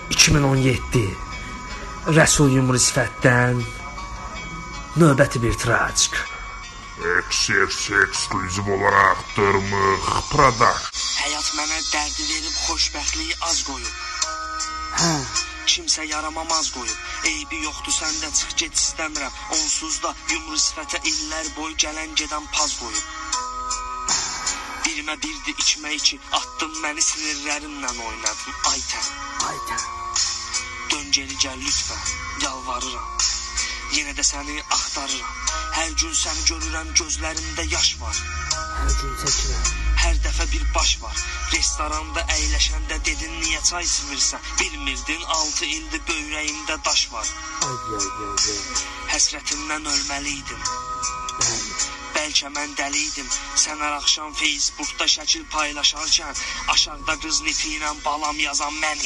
2017 Rəsul Yumru sifətdən növbəti bir trajik. Ekskluziv olaraq Dırmıq Product. Həyat mənə dərdi verib xoşbəxtliyi az qoyub. Kimsə yaramamaz qoyub. Eybi yoxdur səndə, çıx get istəmirəm. Onsuz da yumru sifətə illər boy gələn gedən paz qoyub. Birimə birdi içmək ki, attın məni sinirlərimlə oynadın. Aytən. Dön geri gəl lütfən, yalvarıram. Yenə də səni axtarıram. Hər gün səni görürəm, gözlərimdə yaş var. Hər dəfə bir baş var. Restoranda əyləşəndə dedin niyə çay içmirsən? Bilmirdin 6 ildir böyrəyimdə daş var. Həsrətimdən ölməliydim. Bəlkə mən dəliydim. Sən hər axşam Facebookda şəkil paylaşarkən aşağıda qız nifi ilə balam yazan mən